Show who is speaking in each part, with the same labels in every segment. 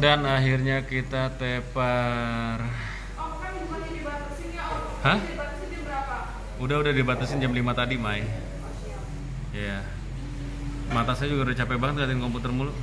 Speaker 1: Dan akhirnya kita tepar.
Speaker 2: Om kan bukannya dibatasin ya Om?
Speaker 1: Hah?
Speaker 2: Dibatasin jam berapa?
Speaker 1: Udah dibatasin jam 5 tadi, Mai. Ya. Mata saya juga udah capek banget ngeliatin komputer mulu.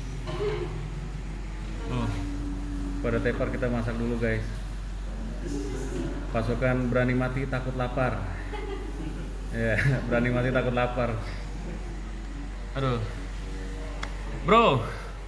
Speaker 1: Oh. Pada tepar kita masak dulu, guys. Pasukan berani mati takut lapar. Ya, berani mati takut lapar. Aduh. Bro.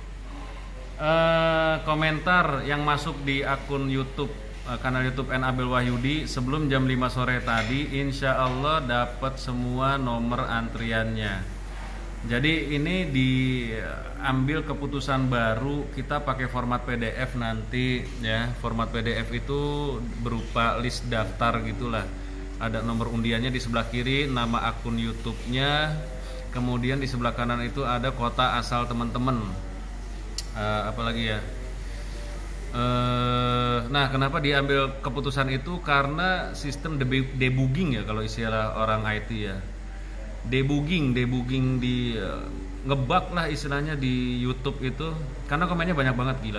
Speaker 1: Komentar yang masuk di akun YouTube kanal YouTube N Abel Wahyudi sebelum jam 5 sore tadi, insya Allah dapat semua nomor antriannya. Jadi ini diambil keputusan baru, kita pakai format PDF nanti ya. Format PDF itu berupa list daftar gitulah. Ada nomor undiannya di sebelah kiri, nama akun YouTube-nya, kemudian di sebelah kanan itu ada kota asal teman-teman. Apalagi ya. Nah, kenapa diambil keputusan itu? Karena sistem debugging ya kalau istilah orang IT ya. Debugging di ngebug lah istilahnya di YouTube itu, karena komennya banyak banget, gila.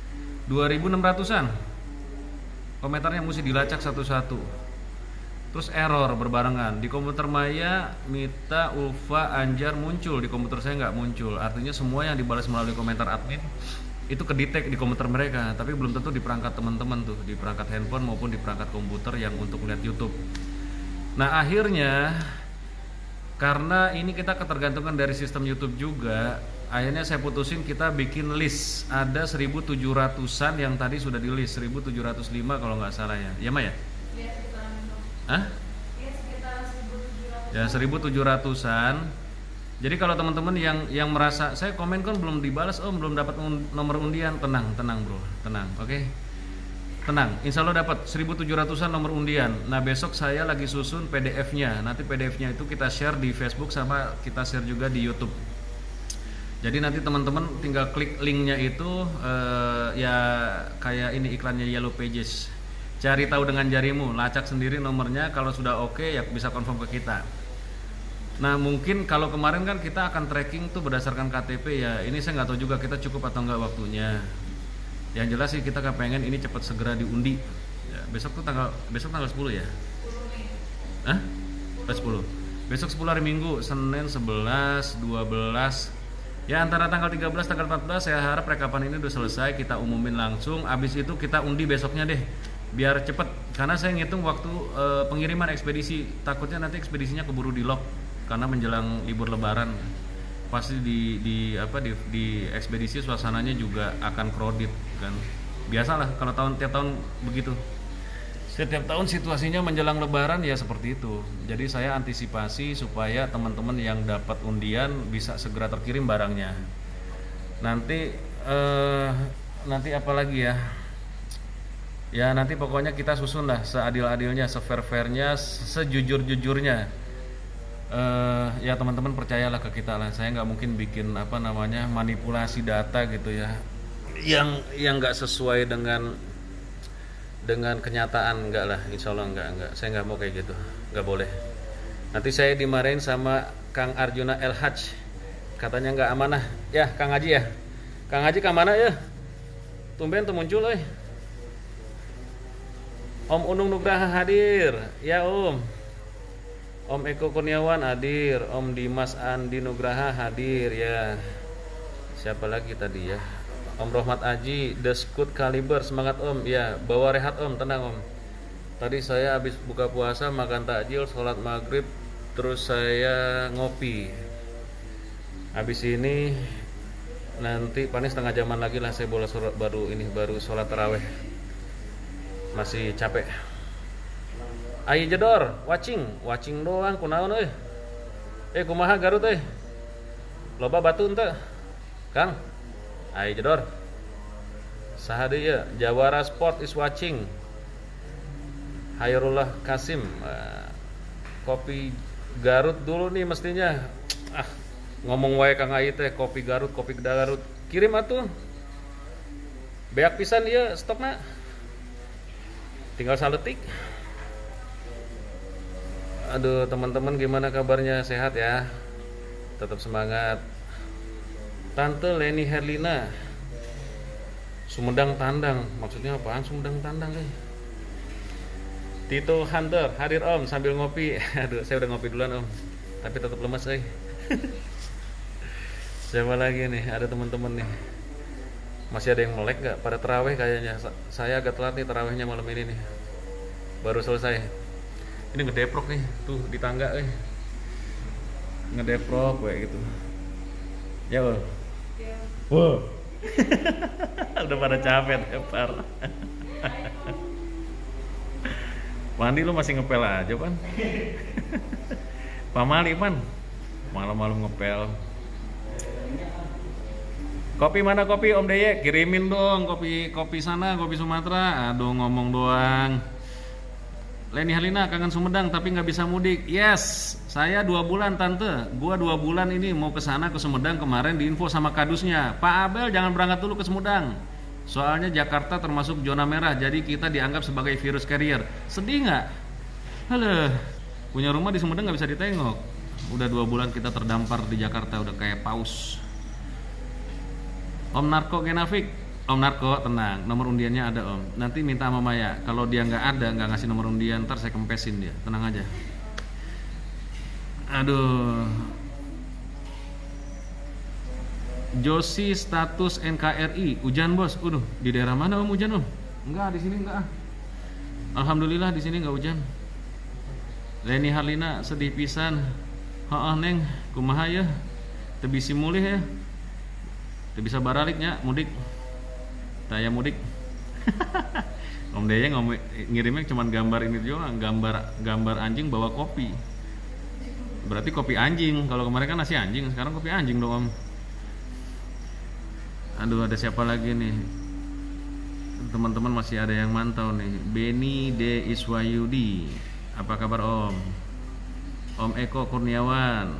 Speaker 1: 2600-an komentarnya mesti dilacak satu-satu. Terus error berbarengan. Di komputer Maya, Mita, Ulfa, Anjar muncul, di komputer saya nggak muncul. Artinya semua yang dibalas melalui komentar admin itu kedetek di komputer mereka, tapi belum tentu di perangkat teman-teman tuh, di perangkat handphone maupun di perangkat komputer yang untuk lihat YouTube. Nah, akhirnya karena ini kita ketergantungan dari sistem YouTube juga, akhirnya saya putusin kita bikin list. Ada 1700-an yang tadi sudah di list, 1705 kalau nggak salah ya. Ya, Ma ya?
Speaker 2: Iya, sekitaran itu.
Speaker 1: Hah?
Speaker 2: Iya, sekitar 1700.
Speaker 1: Ya, 1700-an. Jadi kalau teman-teman yang merasa saya komen kan belum dibalas, belum dapat nomor undian, tenang bro, tenang, oke? Tenang, insya Allah dapat 1700-an nomor undian. Nah, besok saya lagi susun PDF-nya. Nanti PDF-nya itu kita share di Facebook sama kita share juga di YouTube. Jadi nanti teman-teman tinggal klik linknya itu, ya kayak ini iklannya Yellow Pages. Cari tahu dengan jarimu, lacak sendiri nomornya. Kalau sudah oke, ya bisa confirm ke kita. Nah, mungkin kalau kemarin kan kita akan tracking tuh berdasarkan KTP ya. Ini saya nggak tahu juga kita cukup atau nggak waktunya. Yang jelas sih kita pengen ini cepat segera diundi. Ya, besok 10 ya?
Speaker 2: 10 Mei.
Speaker 1: Hah? 10. Besok 10 hari Minggu, Senin 11, 12. Ya antara tanggal 13 tanggal 14 saya harap rekapan ini udah selesai, kita umumin langsung. Abis itu kita undi besoknya deh. Biar cepet, karena saya ngitung waktu pengiriman ekspedisi. Takutnya nanti ekspedisinya keburu di lock karena menjelang libur lebaran. Pasti di ekspedisi suasananya juga akan crowded kan. Biasalah kalau tiap tahun begitu. Setiap tahun situasinya menjelang lebaran ya seperti itu. Jadi saya antisipasi supaya teman-teman yang dapat undian bisa segera terkirim barangnya. Nanti apa lagi ya? Ya nanti pokoknya kita susun lah seadil-adilnya, se-fair-fairnya, sejujur-jujurnya. Ya teman-teman percayalah ke kita lah. Saya nggak mungkin bikin manipulasi data gitu ya, yang nggak sesuai dengan kenyataan. Enggak lah, insya Allah enggak. Saya nggak mau kayak gitu, nggak boleh. Nanti saya dimarahin sama Kang Arjuna El Haj, katanya nggak amanah. Ya Kang Haji ya, Kang Haji kemana ya? Tumben tuh muncul Om Unung Nugraha hadir ya Om Eko Kurniawan hadir, Om Dimas Andi Nugraha hadir ya. Siapa lagi tadi ya? Om Rohmat Aji, The Scoot Caliber, semangat Om. Ya, bawa rehat Om, tenang Om. Tadi saya habis buka puasa, makan takjil, sholat maghrib, terus saya ngopi. Habis ini nanti paling setengah jaman lagi lah saya baru sholat taraweh. Masih capek. Ayo jedor, watching doang, kunaon kumaha Garut loba batu ente Kang. Ayo jedor, saha deui ya? Jawara Sport is watching. Hairullah Kasim, kopi Garut dulu nih mestinya. Ngomong wae Kang Ayi kopi Garut, kirim atuh. Beak pisan ieu stokna, tinggal saletik. Aduh teman-teman, gimana kabarnya? Sehat ya? Tetap semangat. Tante Leni Herlina, Sumedang Tandang, maksudnya apaan Sumedang Tandang Tito Hunter hadir Om sambil ngopi. Aduh, saya udah ngopi duluan Om, tapi tetap lemas Siapa lagi nih? Ada teman-teman nih. Masih ada yang melek nggak? Pada terawih kayaknya. Saya agak telat nih terawihnya malam ini nih. Baru selesai. Ini ngedeprok nih, tuh di tangga ngedeprok kayak gitu. Ya Om.
Speaker 2: Ya.
Speaker 1: Wow. Udah pada capek depar. Pandi lu masih ngepel aja Pan. Pamali Pan. Malam-malam ngepel. Kopi mana kopi Om Deye? Kirimin dong kopi sana, kopi Sumatera. Aduh ngomong doang. Leni Halina kangen Sumedang tapi nggak bisa mudik. Yes, saya 2 bulan tante. Gua 2 bulan ini mau ke sana ke Sumedang kemarin diinfo sama kadusnya. Pak Abel jangan berangkat dulu ke Sumedang. Soalnya Jakarta termasuk zona merah, jadi kita dianggap sebagai virus carrier. Sedih nggak? Halo, punya rumah di Sumedang nggak bisa ditengok. Udah 2 bulan kita terdampar di Jakarta, udah kayak paus. Om Narko Genafik, Om Narko tenang, nomor undiannya ada Om. Nanti minta sama Maya, kalau dia nggak ada, nggak ngasih nomor undian, ntar saya kempesin dia, tenang aja. Aduh. Josi status NKRI, hujan bos. Di daerah mana Om hujan Om? Enggak, di sini enggak. Alhamdulillah di sini enggak hujan. Leni Harlina sedih pisan. Heeh Neng, kumaha ya? Teu bisi mulih ya. Teu bisa baraliknya mudik. Taya mudik. Om Deye ngirimnya cuman gambar ini doang, gambar anjing bawa kopi. Berarti kopi anjing. Kalau kemarin kan nasi anjing, sekarang kopi anjing dong Om. Aduh, ada siapa lagi nih? Teman-teman masih ada yang mantau nih. Beni D Iswayudi. Apa kabar Om? Om Eko Kurniawan.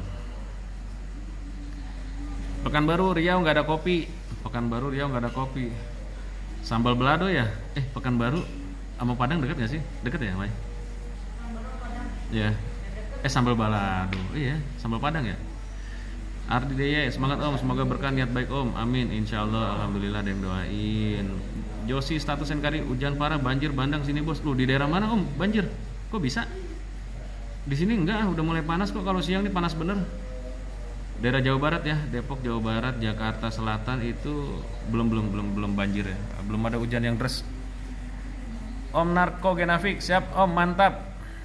Speaker 1: Pekanbaru Riau nggak ada kopi. Pekanbaru Riau nggak ada kopi. Sambal balado ya? Pekanbaru sama Padang dekat nggak sih? Dekat ya, Mai? Ya. Sambal balado. Iya, sambal Padang ya? Ardi Deye, semangat Om, semoga berkah niat baik Om. Amin, insya Allah, alhamdulillah ada yang doain. Josi status NKRI, hujan parah, banjir bandang sini bos. Di daerah mana Om? Banjir? Kok bisa? Di sini enggak, udah mulai panas kok. Kalau siang nih panas bener. Daerah Jawa Barat ya, Depok, Jawa Barat, Jakarta Selatan itu belum banjir ya. Belum ada hujan yang deras. Om Narko Genafik, siap Om, mantap.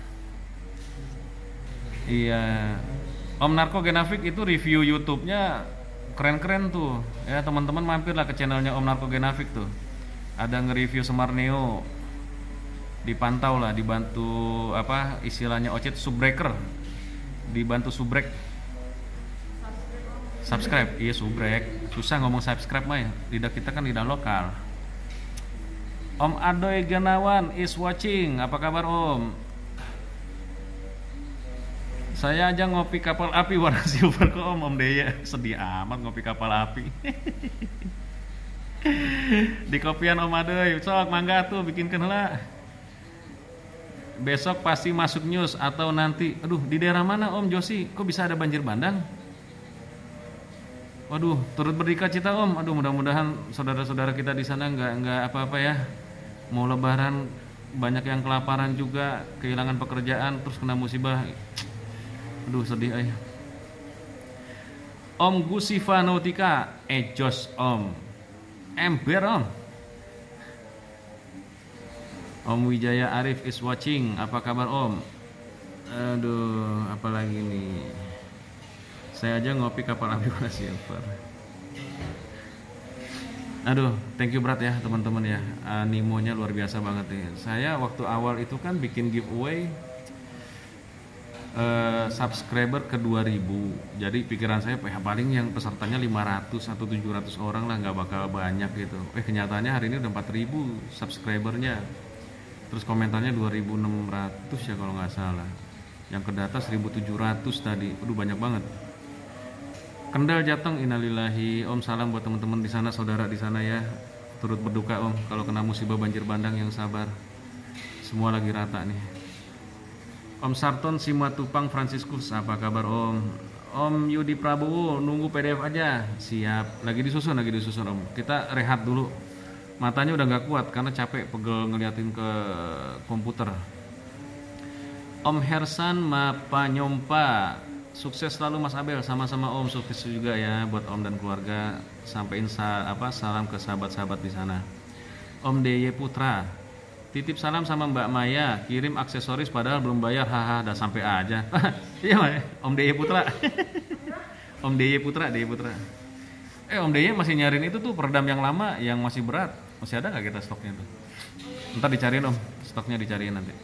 Speaker 1: Iya. Om Narko Genafik itu review YouTube-nya keren-keren tuh. Ya, teman-teman mampirlah ke channelnya Om Narko Genafik tuh. Ada nge-review Semar Neo. Dipantau lah, dibantu apa istilahnya Ocit subbreaker. Dibantu subrek. Subscribe, iya subrek. Susah ngomong subscribe mah ya. Lidah kita kan lidah lokal. Om Adoy Genawan is watching. Apa kabar Om? Saya aja ngopi kapal api warna silver kok Om Deye. Sedih amat ngopi kapal api. Di kopian Om Adoy, sok mangga tuh bikinkan lah. Besok pasti masuk news atau nanti. Di daerah mana Om Josi? Kok bisa ada banjir bandang? Waduh, turut berduka cita Om. Mudah-mudahan saudara-saudara kita di sana nggak apa-apa ya. Mau lebaran banyak yang kelaparan juga, kehilangan pekerjaan, terus kena musibah. Sedih Om Gusiva Nautika, Jos Om. Ember Om. Om Wijaya Arif is watching. Apa kabar Om? Apalagi nih. Saya aja ngopi kapal api warna silver. Thank you berat ya teman-teman ya. Animonya luar biasa banget nih. Saya waktu awal itu kan bikin giveaway subscriber ke 2000. Jadi pikiran saya paling yang pesertanya 500 atau 700 orang lah, nggak bakal banyak gitu. Kenyataannya hari ini udah 4000 subscribernya. Terus komentarnya 2600 ya kalau nggak salah. Yang kedata 1700 tadi. Banyak banget. Kendal Jateng, innalillahi. Om salam buat teman-teman di sana, saudara di sana ya. Turut berduka Om kalau kena musibah banjir bandang, yang sabar. Semua lagi rata nih. Om Sarton Simatupang Franciscus, apa kabar Om? Om Yudi Prabowo, nunggu PDF aja. Siap, lagi disusun Om. Kita rehat dulu. Matanya udah nggak kuat karena capek pegel ngeliatin ke komputer. Om Hersan Mapanyompa, sukses selalu Mas Abel, sama-sama Om, sukses juga ya buat Om dan keluarga. Sampein salam ke sahabat-sahabat di sana. Om DY Putra, titip salam sama Mbak Maya, kirim aksesoris padahal belum bayar, haha, dah sampai aja. Iya Om DY Putra. Om DY Putra. Om DY masih nyariin itu tuh peredam yang lama yang masih berat. Masih ada nggak kita stoknya tuh? Ntar dicariin Om, stoknya dicariin nanti.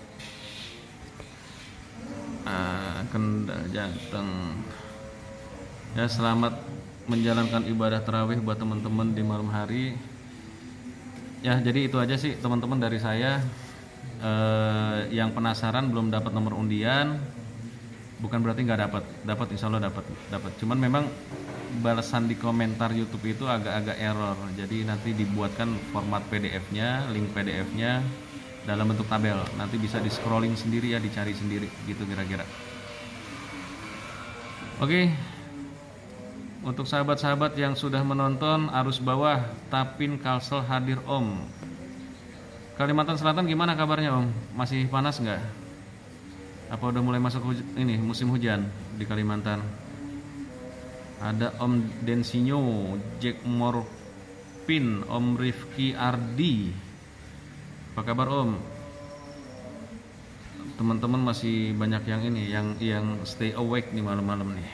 Speaker 1: Kendal Jateng. Ya, selamat menjalankan ibadah tarawih buat teman-teman di malam hari. Ya, jadi itu aja sih teman-teman dari saya. Yang penasaran belum dapat nomor undian, bukan berarti nggak dapat, insya Allah dapat. Cuman memang balasan di komentar YouTube itu agak-agak error. Jadi nanti dibuatkan format PDF-nya, link PDF-nya dalam bentuk tabel. Nanti bisa di scrolling sendiri ya, dicari sendiri gitu kira-kira. Oke. Untuk sahabat-sahabat yang sudah menonton, arus bawah Tapin Kalsel hadir Om. Kalimantan Selatan gimana kabarnya Om? Masih panas nggak? Apa udah mulai masuk musim hujan di Kalimantan? Ada Om Densinyo, Jack Morpin, Om Rifki Ardi. Apa kabar Om? Teman-teman masih banyak yang stay awake nih malam-malam nih.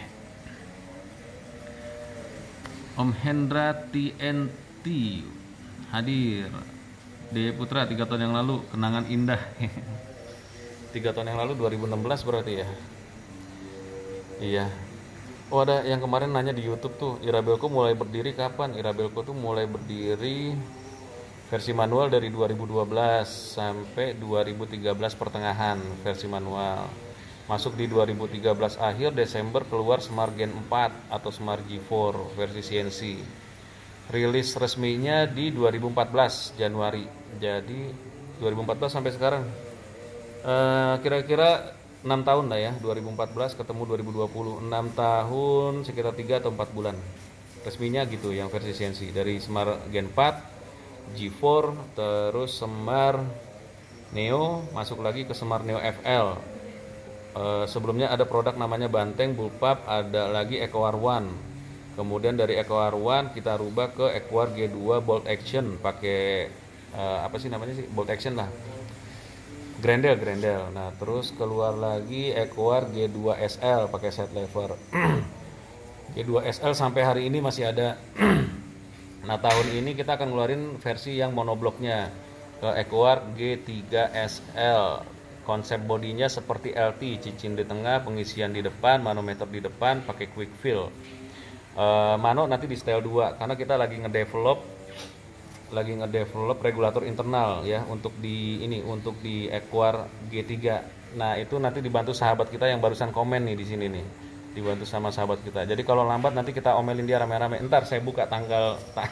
Speaker 1: Om Hendra TNT hadir. DY Putra 3 tahun yang lalu, kenangan indah. 3 tahun yang lalu 2016 berarti ya. Iya. Oh, ada yang kemarin nanya di YouTube tuh, Irabelco mulai berdiri kapan? Irabelco tuh mulai berdiri versi manual dari 2012 sampai 2013 pertengahan versi manual. Masuk di 2013 akhir Desember keluar Smart Gen 4 atau Smart G4 versi CNC. Rilis resminya di 2014 Januari. Jadi 2014 sampai sekarang kira-kira 6 tahun lah ya, 2014 ketemu 2020, 6 tahun sekitar 3 atau 4 bulan resminya gitu yang versi CNC. Dari Smart Gen 4, G4, terus Smart Neo, masuk lagi ke Smart Neo FL. Sebelumnya ada produk namanya Banteng, Bullpup, ada lagi EcoWar One. Kemudian dari EcoWar One kita rubah ke EcoWar G2 Bolt Action, pakai Bolt Action lah. Grendel. Nah, terus keluar lagi EcoWar G2 SL pakai set lever. G2 SL sampai hari ini masih ada. Nah, tahun ini kita akan ngeluarin versi yang monobloknya ke EcoWar G3 SL. Konsep bodinya seperti LT, cincin di tengah, pengisian di depan, manometer di depan, pakai quick fill. Mano nanti di style 2 karena kita lagi ngedevelop regulator internal ya untuk di EcoWar G3. Nah, itu nanti dibantu sahabat kita yang barusan komen nih di sini nih. Dibantu sama sahabat kita. Jadi kalau lambat nanti kita omelin dia rame-rame. Ntar saya buka tanggal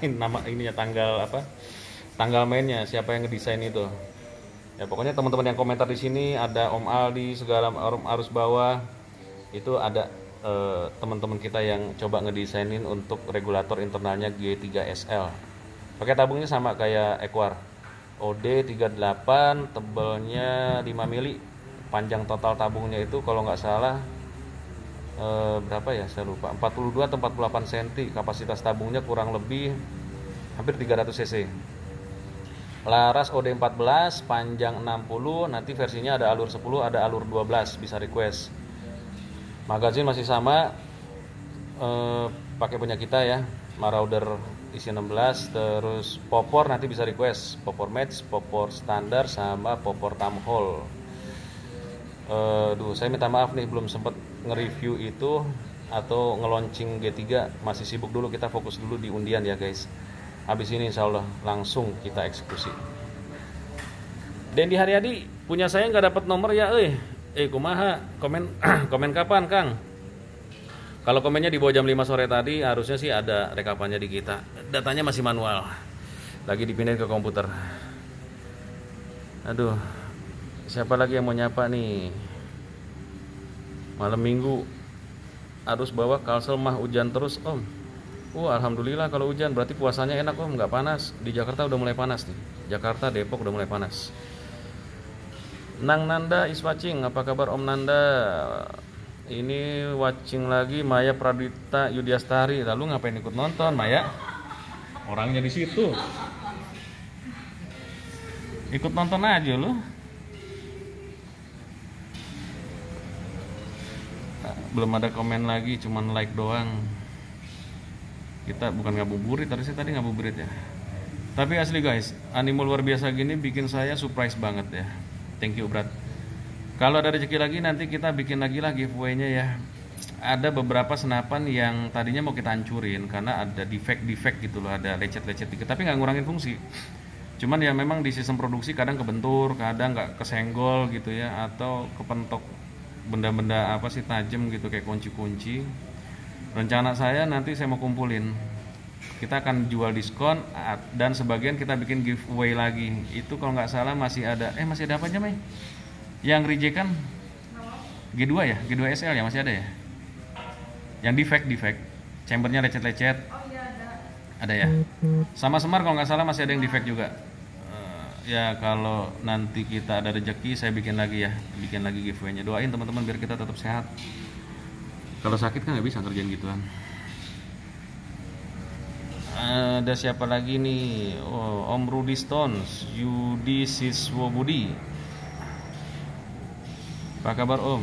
Speaker 1: tanggal mainnya, siapa yang ngedesain itu. Ya pokoknya teman-teman yang komentar di sini ada Om Aldi, segala arus bawah. Itu ada teman-teman kita yang coba ngedesainin untuk regulator internalnya G3 SL. Pakai tabungnya sama kayak EcoWar OD38, tebelnya 5 mili. Panjang total tabungnya itu kalau nggak salah berapa ya, saya lupa, 42 atau 48 cm. Kapasitas tabungnya kurang lebih hampir 300 cc. Laras OD14, panjang 60. Nanti versinya ada alur 10, ada alur 12, bisa request. Magazin masih sama, pakai punya kita ya, Marauder isi 16. Terus popor nanti bisa request, popor match, popor standar, sama popor tamhole. Saya minta maaf nih belum sempat nge-review itu atau nge-launching G3, masih sibuk dulu, kita fokus dulu di undian ya guys. Habis ini insya Allah langsung kita eksekusi. Dendi Haryadi, punya saya nggak dapat nomor ya, kumaha, komen kapan Kang? Kalau komennya di bawah jam 5 sore tadi harusnya sih ada rekapannya di kita. Datanya masih manual, lagi dipindahin ke komputer. Aduh, siapa lagi yang mau nyapa nih? Malam minggu arus bawah Kalsel mah hujan terus Om. Alhamdulillah kalau hujan berarti puasanya enak Om, nggak panas. Di Jakarta udah mulai panas nih. Jakarta, Depok udah mulai panas. Nang Nanda is watching. Apa kabar Om Nanda? Ini watching lagi Maya Pradita Yudiastari. Lalu ngapain ikut nonton Maya? Orangnya di situ. Ikut nonton aja lu. Belum ada komen lagi, cuman like doang. Kita bukan ngabuburit, tadi ngabuburit ya. Tapi asli guys, animo luar biasa gini bikin saya surprise banget ya. Thank you Brad. Kalau ada rezeki lagi nanti kita bikin lagi lah giveaway-nya ya. Ada beberapa senapan yang tadinya mau kita hancurin karena ada defect gitu loh, ada lecet-lecet dikit, tapi nggak ngurangin fungsi. Cuman ya memang di sistem produksi kadang kebentur, kadang nggak kesenggol gitu ya, atau kepentok benda-benda apa sih tajam gitu kayak kunci-kunci. Rencana saya nanti saya mau kumpulin. Kita akan jual diskon dan sebagian kita bikin giveaway lagi. Itu kalau nggak salah masih ada apa aja Mai? Yang rejekan G2 ya, G2 SL ya masih ada ya. Yang defect, chambernya lecet-lecet.
Speaker 2: Oh iya
Speaker 1: Ada ya. Sama Semar kalau nggak salah masih ada yang defect juga. Ya kalau nanti kita ada rezeki saya bikin lagi giveaway-nya. Doain teman-teman biar kita tetap sehat. Kalau sakit kan nggak bisa kerjain gituan. Ada siapa lagi nih? Om Rudy Stones, Yudi Siswobudi. Apa kabar Om?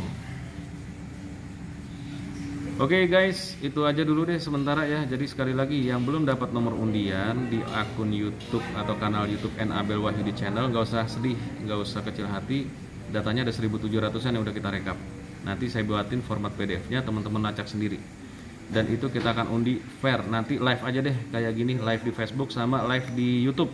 Speaker 1: Oke guys, itu aja dulu deh sementara ya. Jadi sekali lagi yang belum dapat nomor undian di akun YouTube atau kanal YouTube Abel Wahyudi Channel, nggak usah sedih, nggak usah kecil hati. Datanya ada 1.700-an yang udah kita rekap. Nanti saya buatin format PDF-nya, teman-teman lacak sendiri. Dan itu kita akan undi fair. Nanti live aja deh kayak gini, live di Facebook sama live di YouTube.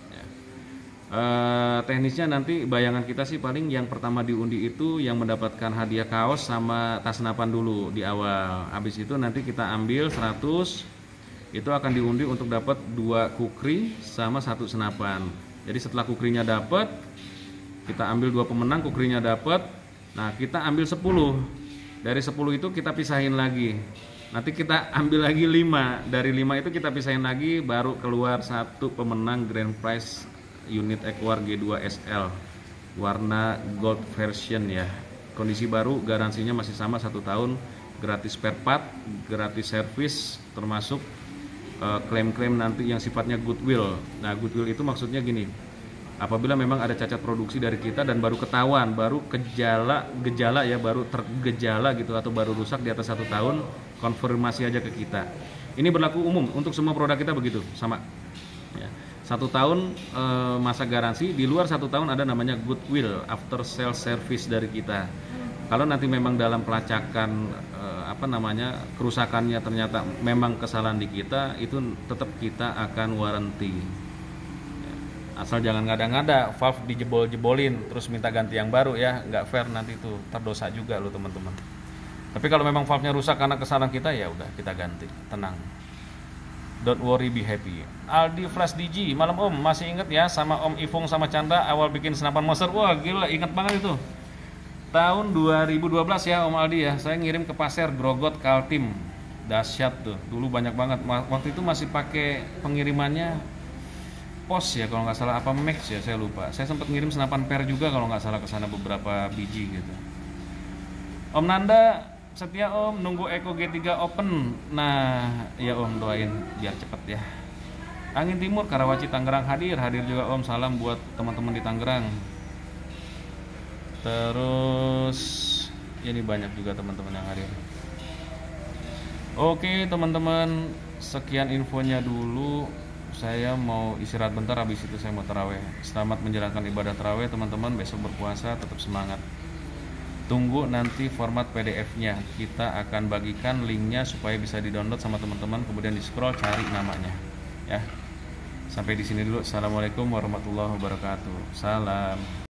Speaker 1: Teknisnya nanti bayangan kita sih paling yang pertama diundi itu yang mendapatkan hadiah kaos sama tas senapan dulu di awal. Habis itu nanti kita ambil 100, itu akan diundi untuk dapat 2 kukri sama 1 senapan. Jadi setelah kukrinya dapat, kita ambil 2 pemenang, kukrinya dapat. Nah kita ambil 10. Dari 10 itu kita pisahin lagi. Nanti kita ambil lagi 5. Dari 5 itu kita pisahin lagi, baru keluar 1 pemenang grand prize unit Equar G2 SL warna gold version ya. Kondisi baru, garansinya masih sama 1 tahun, gratis spare part, gratis service, termasuk klaim-klaim nanti yang sifatnya goodwill. Nah goodwill itu maksudnya gini, apabila memang ada cacat produksi dari kita dan baru ketahuan, baru gejala ya, baru tergejala gitu atau baru rusak di atas 1 tahun, konfirmasi aja ke kita. Ini berlaku umum untuk semua produk kita begitu sama ya. 1 tahun masa garansi, di luar 1 tahun ada namanya goodwill after sale service dari kita. Kalau nanti memang dalam pelacakan kerusakannya ternyata memang kesalahan di kita, itu tetap kita akan warranty. Asal jangan ngada-ngada valve dijebol-jebolin terus minta ganti yang baru ya, nggak fair, nanti itu terdosa juga lo teman-teman. Tapi kalau memang valve-nya rusak karena kesalahan kita, ya udah kita ganti, tenang. Don't worry, be happy. Aldi Flash DG, malam Om, masih inget ya sama Om Ifung sama Chandra awal bikin senapan monster? Wah gila, inget banget itu. Tahun 2012 ya Om Aldi ya, saya ngirim ke Pasir Grogot Kaltim. Dahsyat tuh, dulu banyak banget. Waktu itu masih pakai pengirimannya pos ya kalau nggak salah, apa Max ya, saya lupa. Saya sempat ngirim senapan per juga kalau nggak salah ke sana beberapa biji gitu. Om Nanda setia Om, nunggu Eko G3 open. Nah ya Om, doain biar cepet ya. Angin Timur Karawaci Tangerang hadir juga Om, salam buat teman-teman di Tangerang. Terus ini banyak juga teman-teman yang hadir. Oke teman-teman, sekian infonya dulu. Saya mau istirahat bentar, habis itu saya mau taraweh. Selamat menjalankan ibadah taraweh teman-teman, besok berpuasa, tetap semangat. Tunggu nanti format PDF-nya, kita akan bagikan linknya supaya bisa di-download sama teman-teman, kemudian di-scroll cari namanya. Ya. Sampai di sini dulu. Assalamualaikum warahmatullahi wabarakatuh. Salam.